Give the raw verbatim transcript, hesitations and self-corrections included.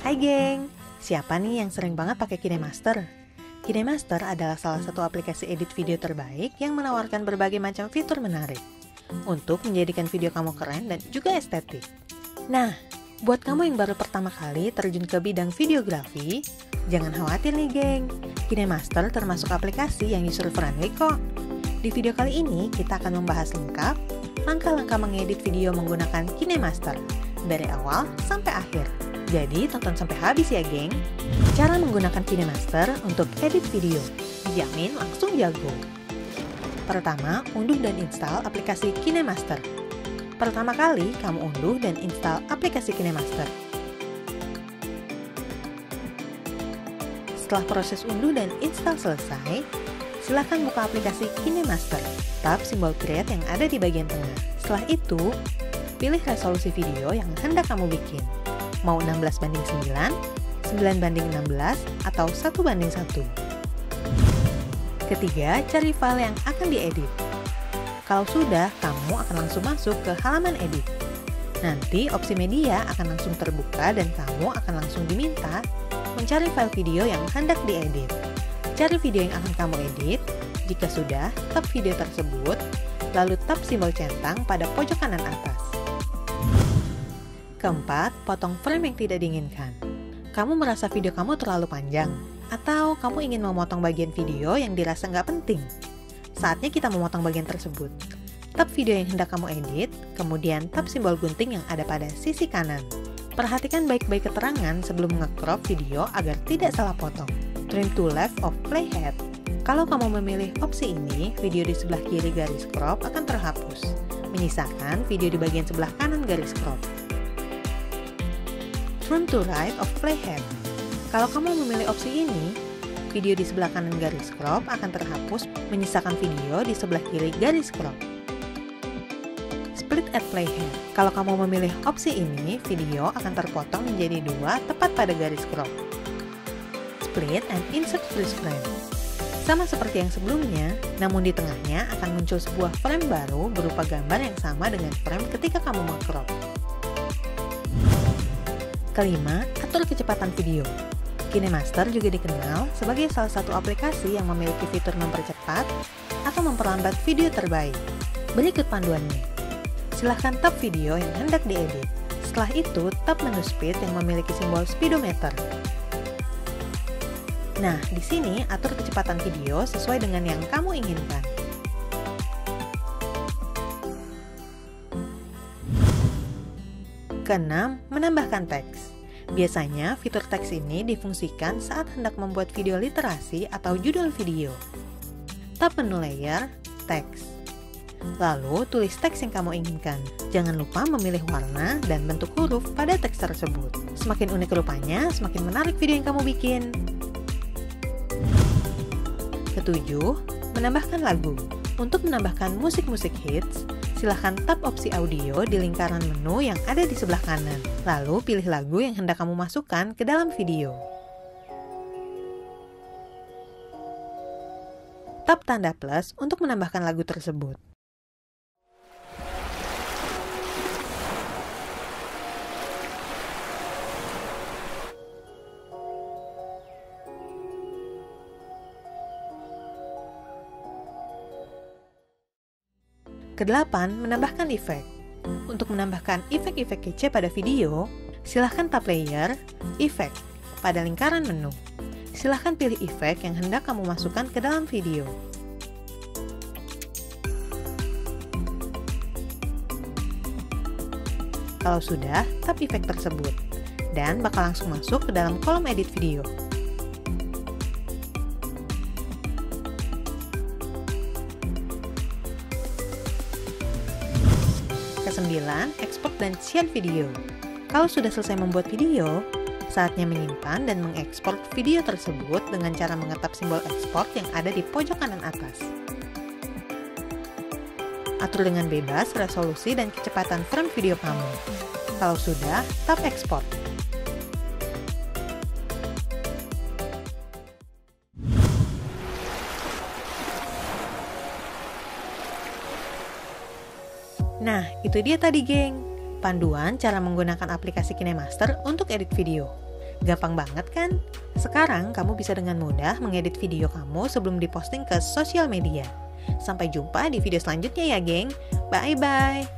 Hai geng, siapa nih yang sering banget pakai KineMaster? KineMaster adalah salah satu aplikasi edit video terbaik yang menawarkan berbagai macam fitur menarik untuk menjadikan video kamu keren dan juga estetik. Nah, buat kamu yang baru pertama kali terjun ke bidang videografi, jangan khawatir nih geng, KineMaster termasuk aplikasi yang user friendly kok. Di video kali ini kita akan membahas lengkap langkah-langkah mengedit video menggunakan KineMaster dari awal sampai akhir. Jadi tonton sampai habis ya geng. Cara menggunakan KineMaster untuk edit video, dijamin langsung jago. Pertama, unduh dan install aplikasi KineMaster. Pertama kali kamu unduh dan install aplikasi KineMaster. Setelah proses unduh dan install selesai, silakan buka aplikasi KineMaster. Tap simbol create yang ada di bagian tengah. Setelah itu, pilih resolusi video yang hendak kamu bikin. Mau enam belas banding sembilan, sembilan banding enam belas, atau satu banding satu. Ketiga, cari file yang akan diedit. Kalau sudah, kamu akan langsung masuk ke halaman edit. Nanti opsi media akan langsung terbuka dan kamu akan langsung diminta mencari file video yang hendak diedit. Cari video yang akan kamu edit. Jika sudah, tap video tersebut, lalu tap simbol centang pada pojok kanan atas. Keempat, potong frame yang tidak diinginkan. Kamu merasa video kamu terlalu panjang, atau kamu ingin memotong bagian video yang dirasa nggak penting. Saatnya kita memotong bagian tersebut. Tap video yang hendak kamu edit, kemudian tap simbol gunting yang ada pada sisi kanan. Perhatikan baik-baik keterangan sebelum nge-crop video agar tidak salah potong. Trim to left of playhead. Kalau kamu memilih opsi ini, video di sebelah kiri garis crop akan terhapus, menyisakan video di bagian sebelah kanan garis crop. Trim to right of playhead. Kalau kamu memilih opsi ini, video di sebelah kanan garis crop akan terhapus, menyisakan video di sebelah kiri garis crop. Split at playhead. Kalau kamu memilih opsi ini, video akan terpotong menjadi dua tepat pada garis crop. Split and insert freeze frame. Sama seperti yang sebelumnya, namun di tengahnya akan muncul sebuah frame baru berupa gambar yang sama dengan frame ketika kamu meng-crop. Kelima, atur kecepatan video. KineMaster juga dikenal sebagai salah satu aplikasi yang memiliki fitur mempercepat atau memperlambat video terbaik. Berikut panduannya. Silahkan tap video yang hendak diedit. Setelah itu, tap menu speed yang memiliki simbol speedometer. Nah, di sini atur kecepatan video sesuai dengan yang kamu inginkan. Keenam, menambahkan teks. Biasanya, fitur teks ini difungsikan saat hendak membuat video literasi atau judul video. Tap menu layer, teks. Lalu, tulis teks yang kamu inginkan. Jangan lupa memilih warna dan bentuk huruf pada teks tersebut. Semakin unik rupanya, semakin menarik video yang kamu bikin. Ketujuh, menambahkan lagu. Untuk menambahkan musik-musik hits, silahkan tap opsi audio di lingkaran menu yang ada di sebelah kanan. Lalu pilih lagu yang hendak kamu masukkan ke dalam video. Tap tanda plus untuk menambahkan lagu tersebut. Kedelapan, menambahkan efek. Untuk menambahkan efek-efek kece pada video, silahkan tap layer, efek, pada lingkaran menu. Silahkan pilih efek yang hendak kamu masukkan ke dalam video. Kalau sudah, tap efek tersebut, dan bakal langsung masuk ke dalam kolom edit video. Kesembilan, ekspor dan share video. Kalau sudah selesai membuat video, saatnya menyimpan dan mengekspor video tersebut dengan cara mengetap simbol ekspor yang ada di pojok kanan atas. Atur dengan bebas resolusi dan kecepatan frame video kamu. Kalau sudah, tap ekspor. Nah, itu dia tadi geng, panduan cara menggunakan aplikasi KineMaster untuk edit video. Gampang banget kan? Sekarang kamu bisa dengan mudah mengedit video kamu sebelum diposting ke sosial media. Sampai jumpa di video selanjutnya ya, geng. Bye-bye.